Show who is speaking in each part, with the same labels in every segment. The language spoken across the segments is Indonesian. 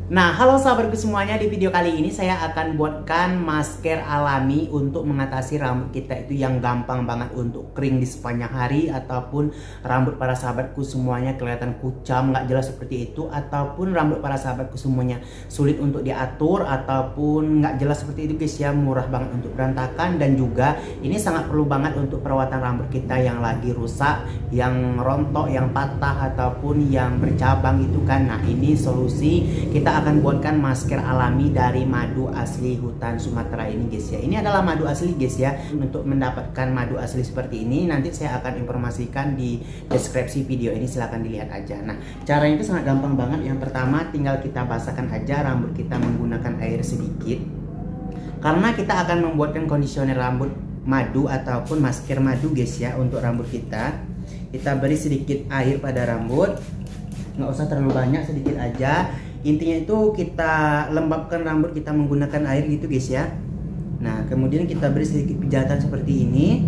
Speaker 1: Nah, halo sahabatku semuanya, di video kali ini saya akan buatkan masker alami untuk mengatasi rambut kita itu yang gampang banget untuk kering di sepanjang hari, ataupun rambut para sahabatku semuanya kelihatan kucam, nggak jelas seperti itu, ataupun rambut para sahabatku semuanya sulit untuk diatur ataupun nggak jelas seperti itu guys ya, murah banget untuk berantakan. Dan juga ini sangat perlu banget untuk perawatan rambut kita yang lagi rusak, yang rontok, yang patah ataupun yang bercabang itu kan. Nah, ini solusi. Kita akan buatkan masker alami dari madu asli hutan Sumatera ini guys ya. Ini adalah madu asli guys ya. Untuk mendapatkan madu asli seperti ini nanti saya akan informasikan di deskripsi video ini, silahkan dilihat aja. Nah, caranya itu sangat gampang banget. Yang pertama tinggal kita basahkan aja rambut kita menggunakan air sedikit, karena kita akan membuatkan kondisioner rambut madu ataupun masker madu guys ya. Untuk rambut kita beri sedikit air pada rambut, nggak usah terlalu banyak, sedikit aja. Intinya itu kita lembabkan rambut kita menggunakan air gitu guys ya. Nah, kemudian kita beri sedikit pijatan seperti ini.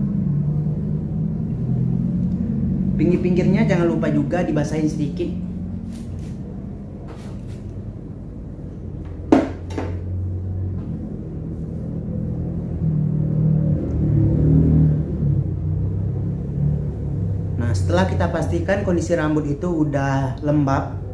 Speaker 1: Pinggir-pinggirnya jangan lupa juga dibasahin sedikit. Nah, setelah kita pastikan kondisi rambut itu udah lembab,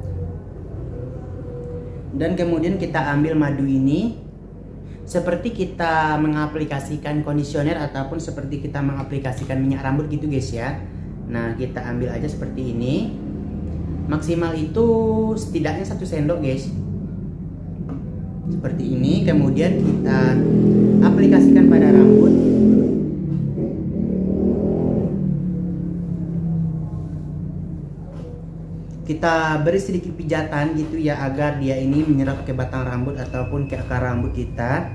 Speaker 1: dan kemudian kita ambil madu ini seperti kita mengaplikasikan kondisioner ataupun seperti kita mengaplikasikan minyak rambut gitu guys ya. Nah, kita ambil aja seperti ini, maksimal itu setidaknya 1 sendok guys, seperti ini. Kemudian kita aplikasikan pada rambut. Kita beri sedikit pijatan gitu ya, agar dia ini menyerap ke batang rambut ataupun ke akar rambut kita.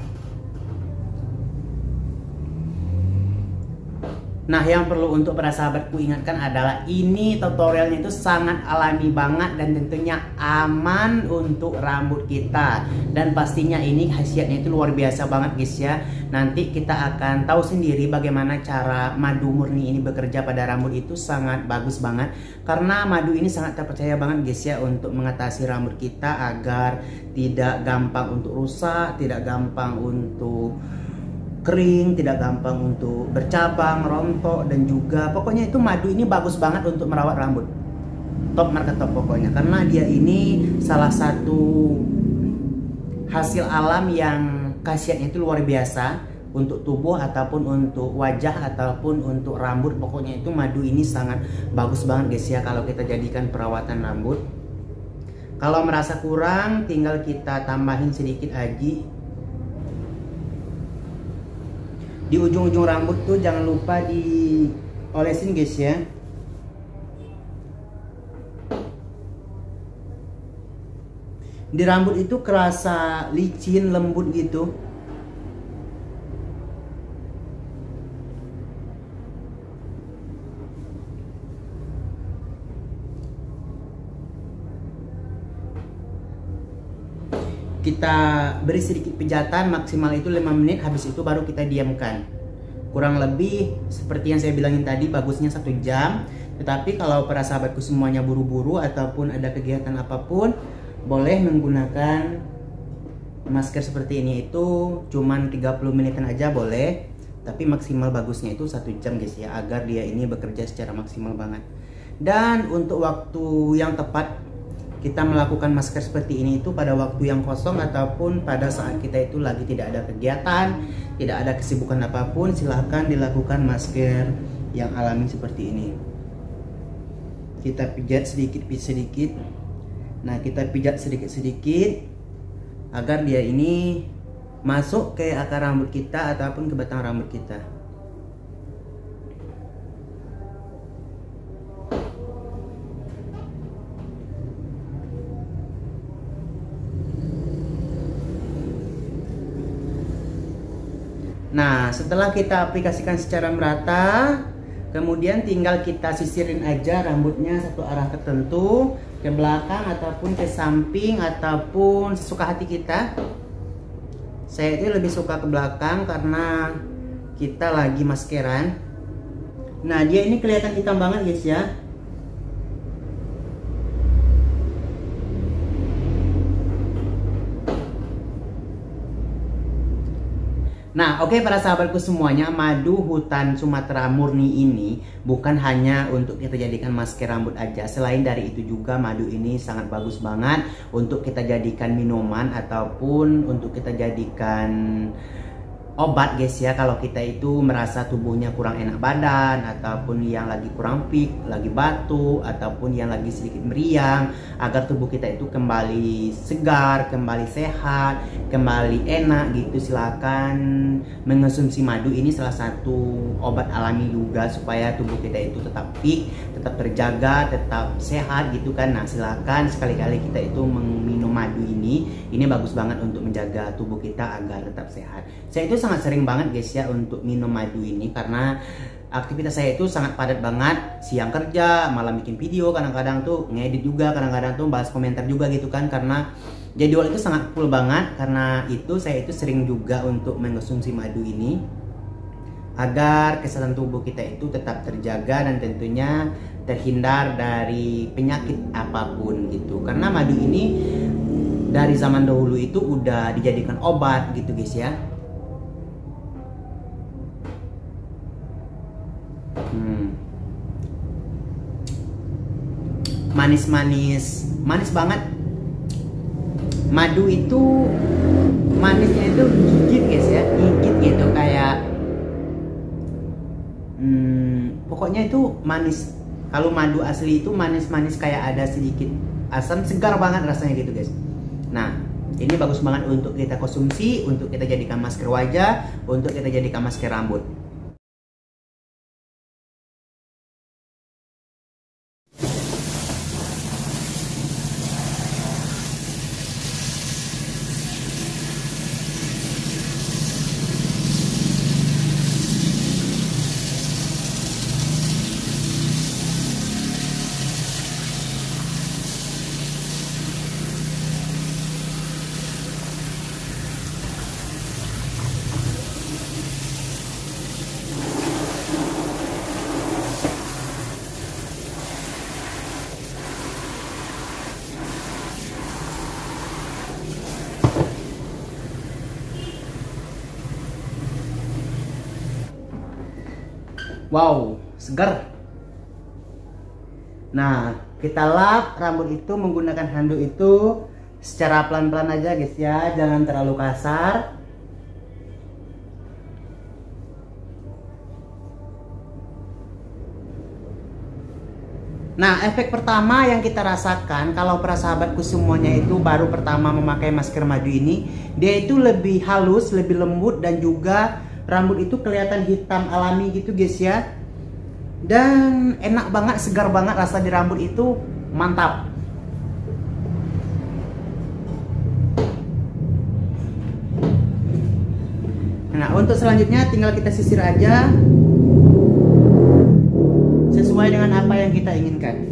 Speaker 1: Nah, yang perlu untuk para sahabatku ingatkan adalah ini tutorialnya itu sangat alami banget dan tentunya aman untuk rambut kita. Dan pastinya ini khasiatnya itu luar biasa banget guys ya. Nanti kita akan tahu sendiri bagaimana cara madu murni ini bekerja pada rambut, itu sangat bagus banget. Karena madu ini sangat terpercaya banget guys ya untuk mengatasi rambut kita agar tidak gampang untuk rusak, tidak gampang untuk kering, tidak gampang untuk bercabang, rontok, dan juga pokoknya itu madu ini bagus banget untuk merawat rambut. Top market top pokoknya, karena dia ini salah satu hasil alam yang khasiatnya itu luar biasa untuk tubuh ataupun untuk wajah ataupun untuk rambut. Pokoknya itu madu ini sangat bagus banget guys ya kalau kita jadikan perawatan rambut. Kalau merasa kurang tinggal kita tambahin sedikit aja. Di ujung-ujung rambut tuh jangan lupa diolesin guys ya. Di rambut itu kerasa licin, lembut gitu. Kita beri sedikit pijatan, maksimal itu 5 menit, habis itu baru kita diamkan. Kurang lebih seperti yang saya bilangin tadi, bagusnya 1 jam. Tetapi kalau para sahabatku semuanya buru-buru ataupun ada kegiatan apapun, boleh menggunakan masker seperti ini itu cuman 30 menitan aja boleh. Tapi maksimal bagusnya itu 1 jam guys ya, agar dia ini bekerja secara maksimal banget. Dan untuk waktu yang tepat kita melakukan masker seperti ini itu pada waktu yang kosong ataupun pada saat kita itu lagi tidak ada kegiatan, tidak ada kesibukan apapun, silahkan dilakukan masker yang alami seperti ini. Kita pijat sedikit. Nah, kita pijat sedikit-sedikit agar dia ini masuk ke akar rambut kita ataupun ke batang rambut kita. Nah, setelah kita aplikasikan secara merata, kemudian tinggal kita sisirin aja rambutnya satu arah tertentu, ke belakang ataupun ke samping ataupun sesuka hati kita. Saya itu lebih suka ke belakang karena kita lagi maskeran. Nah, dia ini kelihatan hitam banget guys ya. Nah, oke para sahabatku semuanya, madu hutan Sumatera murni ini bukan hanya untuk kita jadikan masker rambut aja. Selain dari itu juga madu ini sangat bagus banget untuk kita jadikan minuman ataupun untuk kita jadikan obat guys ya, kalau kita itu merasa tubuhnya kurang enak badan ataupun yang lagi kurang fit, lagi batuk ataupun yang lagi sedikit meriang, agar tubuh kita itu kembali segar, kembali sehat, kembali enak gitu. Silakan mengonsumsi madu, ini salah satu obat alami juga supaya tubuh kita itu tetap fit, tetap terjaga, tetap sehat gitu kan. Nah, silakan sekali-kali kita itu meminum madu ini bagus banget untuk menjaga tubuh kita agar tetap sehat. Saya itu sangat sering banget guys ya untuk minum madu ini karena aktivitas saya itu sangat padat banget, siang kerja, malam bikin video, kadang-kadang tuh ngedit juga, kadang-kadang tuh balas komentar juga gitu kan, karena jadwal itu sangat full banget. Karena itu saya itu sering juga untuk mengkonsumsi madu ini agar kesehatan tubuh kita itu tetap terjaga dan tentunya terhindar dari penyakit apapun gitu. Karena madu ini dari zaman dahulu itu udah dijadikan obat gitu guys ya. Manis-manis, manis banget. Madu itu manisnya itu gigit guys ya, gigit gitu kayak pokoknya itu manis. Kalau madu asli itu manis-manis kayak ada sedikit asam, segar banget rasanya gitu guys. Nah, ini bagus banget untuk kita konsumsi, untuk kita jadikan masker wajah, untuk kita jadikan masker rambut. Wow, segar. Nah, kita lap rambut itu menggunakan handuk itu secara pelan-pelan aja guys ya, jangan terlalu kasar. Nah, efek pertama yang kita rasakan kalau para sahabatku semuanya itu baru pertama memakai masker madu ini, dia itu lebih halus, lebih lembut, dan juga rambut itu kelihatan hitam alami gitu guys ya. Dan enak banget, segar banget, rasa di rambut itu mantap. Nah, untuk selanjutnya tinggal kita sisir aja sesuai dengan apa yang kita inginkan.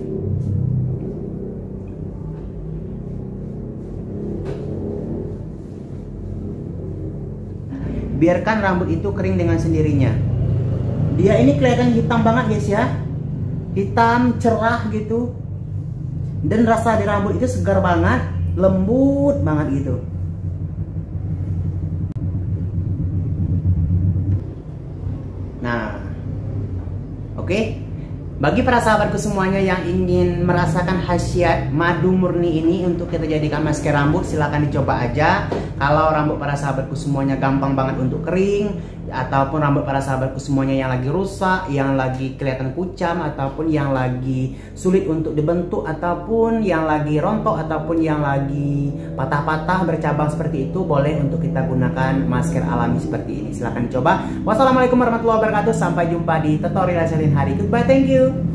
Speaker 1: Biarkan rambut itu kering dengan sendirinya. Dia ini kelihatan hitam banget guys ya, hitam cerah gitu, dan rasa di rambut itu segar banget, lembut banget gitu. Nah, oke. Bagi para sahabatku semuanya yang ingin merasakan khasiat madu murni ini untuk kita jadikan masker rambut, silahkan dicoba aja. Kalau rambut para sahabatku semuanya gampang banget untuk kering, ataupun rambut para sahabatku semuanya yang lagi rusak, yang lagi kelihatan kucam, ataupun yang lagi sulit untuk dibentuk, ataupun yang lagi rontok, ataupun yang lagi patah-patah bercabang seperti itu, boleh untuk kita gunakan masker alami seperti ini. Silahkan dicoba. Wassalamualaikum warahmatullahi wabarakatuh. Sampai jumpa di tutorial lain hari. Goodbye, thank you.